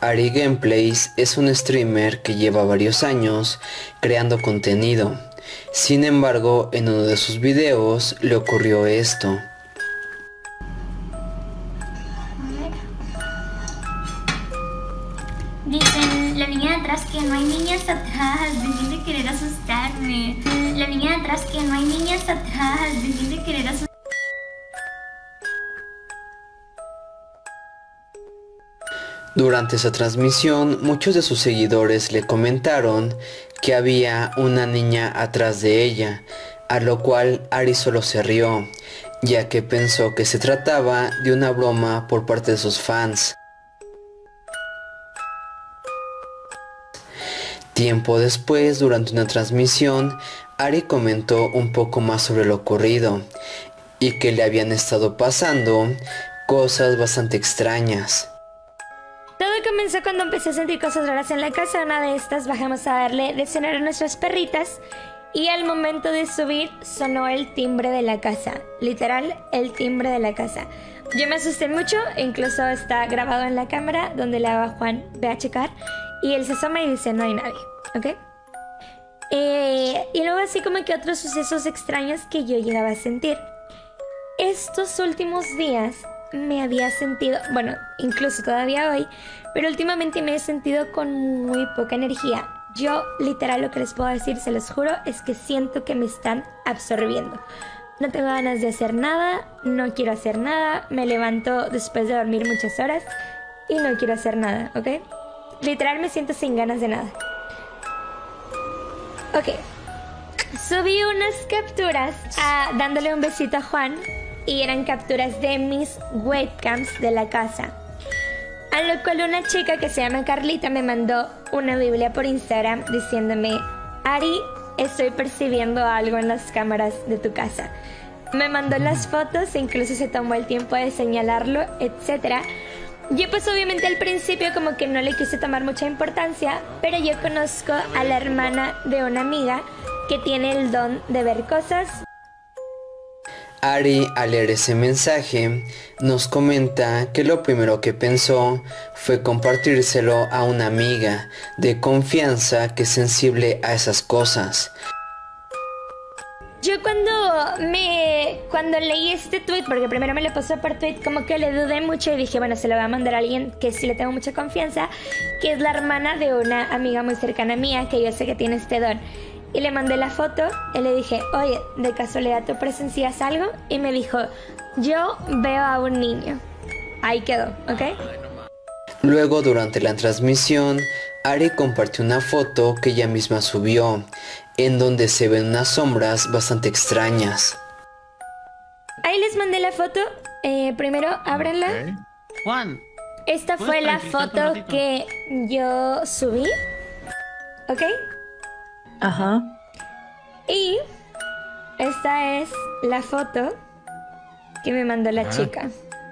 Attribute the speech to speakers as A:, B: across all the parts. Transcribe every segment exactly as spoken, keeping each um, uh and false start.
A: Ari Gameplays es un streamer que lleva varios años creando contenido. Sin embargo, en uno de sus videos le ocurrió esto.
B: Dicen, la niña de atrás, que no hay niñas atrás, dejen de querer asustarme. La niña de atrás, que no hay niñas atrás, dejen de querer asustarme.
A: Durante esa transmisión, muchos de sus seguidores le comentaron que había una niña atrás de ella, a lo cual Ari solo se rió, ya que pensó que se trataba de una broma por parte de sus fans. Tiempo después, durante una transmisión, Ari comentó un poco más sobre lo ocurrido y que le habían estado pasando cosas bastante extrañas.
C: Todo comenzó cuando empecé a sentir cosas raras en la casa. Una de estas bajamos a darle de cenar a nuestras perritas y al momento de subir sonó el timbre de la casa. Literal, el timbre de la casa. Yo me asusté mucho, incluso está grabado en la cámara donde le hago a Juan, ve a checar. Y él se asoma y dice, no hay nadie, ¿ok? Eh, y luego así como que otros sucesos extraños que yo llegaba a sentir. Estos últimos días me había sentido, bueno, incluso todavía hoy, pero últimamente me he sentido con muy poca energía. Yo, literal, lo que les puedo decir, se los juro, es que siento que me están absorbiendo. No tengo ganas de hacer nada, no quiero hacer nada, me levanto después de dormir muchas horas y no quiero hacer nada, ¿ok? Literal me siento sin ganas de nada. Ok. Subí unas capturas a, dándole un besito a Juan. Y eran capturas de mis webcams de la casa. A lo cual una chica que se llama Carlita me mandó una biblia por Instagram diciéndome, Ari, estoy percibiendo algo en las cámaras de tu casa. Me mandó las fotos e incluso se tomó el tiempo de señalarlo, etcétera. Yo pues obviamente al principio como que no le quise tomar mucha importancia, pero yo conozco a la hermana de una amiga que tiene el don de ver cosas.
A: Ari, al leer ese mensaje, nos comenta que lo primero que pensó fue compartírselo a una amiga de confianza que es sensible a esas cosas.
C: Yo cuando me cuando leí este tweet, porque primero me lo puso por tweet, como que le dudé mucho y dije, bueno, se lo voy a mandar a alguien que sí le tengo mucha confianza, que es la hermana de una amiga muy cercana mía, que yo sé que tiene este don. Y le mandé la foto y le dije, oye, ¿de casualidad tú presencias algo? Y me dijo, yo veo a un niño. Ahí quedó, ¿ok?
A: Luego, durante la transmisión, Ari compartió una foto que ella misma subió, en donde se ven unas sombras bastante extrañas.
C: Ahí les mandé la foto. Eh, primero, ábranla.
D: Okay. Juan.
C: Esta fue la foto que yo subí. ¿Ok?
E: Ajá.
C: Y esta es la foto que me mandó la chica.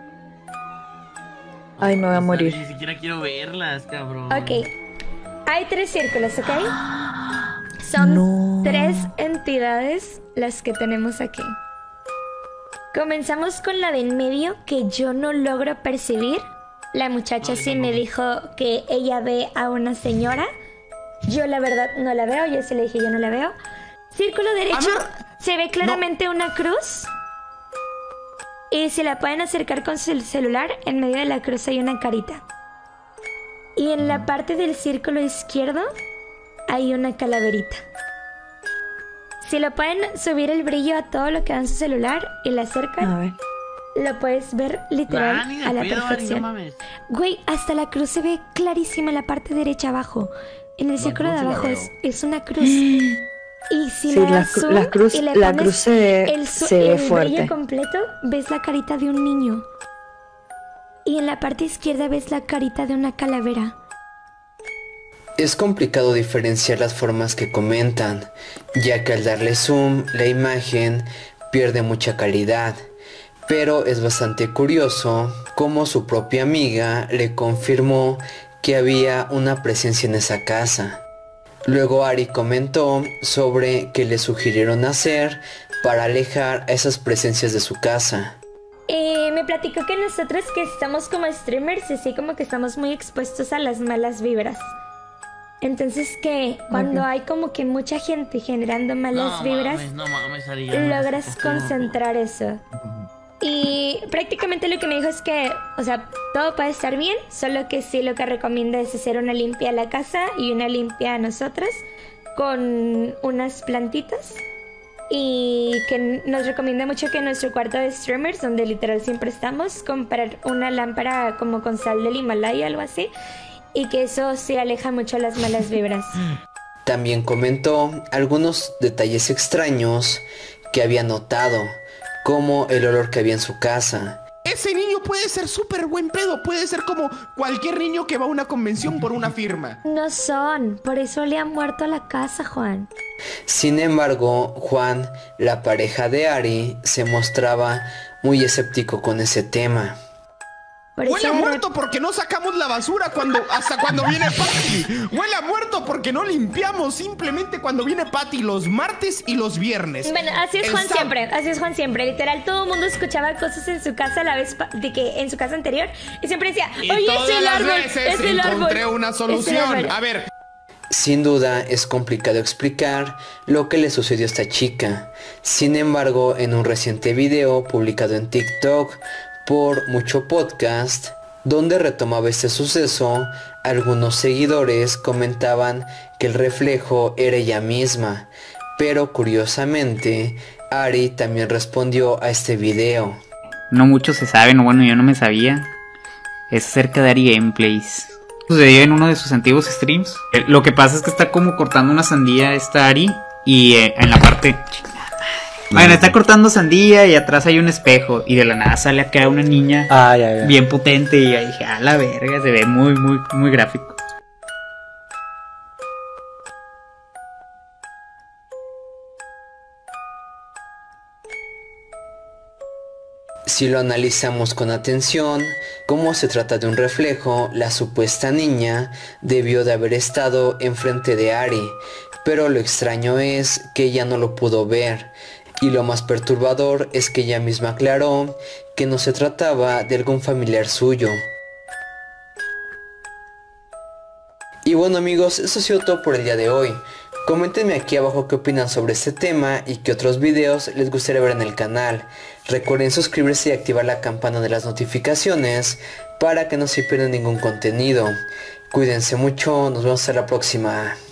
E: Ay, me voy a morir.
D: Ni siquiera quiero verlas, cabrón.
C: Ok. Hay tres círculos, ¿ok? Son
E: No.
C: tres entidades las que tenemos aquí. Comenzamos con la de en medio, que yo no logro percibir. La muchacha sí me dijo que ella ve a una señora. Yo la verdad no la veo, yo se le dije yo no la veo. Círculo derecho, se ve claramente una cruz. Y si la pueden acercar con su celular, en medio de la cruz hay una carita. Y en la parte del círculo izquierdo hay una calaverita. Si lo pueden subir el brillo a todo lo que da en su celular y la acercan,
E: A ver.
C: lo puedes ver literal
D: Ah, ni de
C: a la
D: pedo, Ari,
C: perfección.
D: no mames.
C: Güey, hasta la cruz se ve clarísima en la parte derecha abajo. En el círculo de
F: cruz sí la
C: abajo
F: veo.
C: es, es una cruz. Y si
E: Sí,
C: le
E: la,
C: das
E: cru-
C: zoom
E: la cruz,
C: y le
E: la
C: pones
E: cruz se ve,
C: el, su-
E: se ve
C: el
E: fuerte.
C: brillo completo, ves la carita de un niño. Y en la parte izquierda ves la carita de una calavera.
A: Es complicado diferenciar las formas que comentan, ya que al darle zoom, la imagen pierde mucha calidad. Pero es bastante curioso cómo su propia amiga le confirmó que había una presencia en esa casa. Luego Ari comentó sobre qué le sugirieron hacer para alejar a esas presencias de su casa.
C: Eh, me me platicó que nosotros que estamos como streamers, así como que estamos muy expuestos a las malas vibras. Entonces que cuando
E: Ok.
C: hay como que mucha gente generando malas
D: No
C: vibras,
D: mames, no mames, Ari, ya me
C: logras
D: desesperó.
C: concentrar eso. Y prácticamente lo que me dijo es que, o sea, todo puede estar bien, solo que sí lo que recomienda es hacer una limpia a la casa y una limpia a nosotros con unas plantitas. Y que nos recomienda mucho que en nuestro cuarto de streamers, donde literal siempre estamos, comprar una lámpara como con sal del Himalaya, algo así. Y que eso sí aleja mucho las malas vibras.
A: También comentó algunos detalles extraños que había notado, como el olor que había en su casa.
F: Ese niño puede ser súper buen pedo, puede ser como cualquier niño que va a una convención por una firma.
C: No son, por eso le han muerto a la casa, Juan.
A: Sin embargo, Juan, la pareja de Ari, se mostraba muy escéptico con ese tema.
C: Por
F: Huele a
C: eso de
F: muerto porque no sacamos la basura cuando hasta cuando viene Patty. Huele a muerto porque no limpiamos simplemente cuando viene Patty los martes y los viernes.
C: Bueno, así es
F: El
C: Juan
F: sab-
C: siempre, así es Juan siempre. Literal, todo el mundo escuchaba cosas en su casa a la vez pa- de que en su casa anterior y siempre decía,
F: Y
C: oye,
F: todas
C: es el
F: las
C: árbol,
F: veces
C: es el
F: encontré
C: árbol,
F: una
C: es el
F: solución.
C: árbol".
F: A ver,
A: Sin duda es complicado explicar lo que le sucedió a esta chica. Sin embargo, en un reciente video publicado en TikTok por Mucho Podcast, donde retomaba este suceso, algunos seguidores comentaban que el reflejo era ella misma, pero curiosamente, Ari también respondió a este video.
G: No mucho se sabe, no, bueno, yo no me sabía. Es acerca de Ari Gameplays. Sucedió en uno de sus antiguos streams. Eh, Lo que pasa es que está como cortando una sandía esta Ari. Y eh, en la parte... Bueno, está cortando sandía y atrás hay un espejo. Y de la nada sale acá una niña
H: Ah, ya, ya.
G: bien potente. Y ahí dije, a la verga, se ve muy, muy, muy gráfico.
A: Si lo analizamos con atención, como se trata de un reflejo, la supuesta niña debió de haber estado enfrente de Ari, pero lo extraño es que ella no lo pudo ver, y lo más perturbador es que ella misma aclaró que no se trataba de algún familiar suyo. Y bueno amigos, eso ha sido todo por el día de hoy. Coméntenme aquí abajo qué opinan sobre este tema y qué otros videos les gustaría ver en el canal. Recuerden suscribirse y activar la campana de las notificaciones para que no se pierdan ningún contenido. Cuídense mucho, nos vemos hasta la próxima.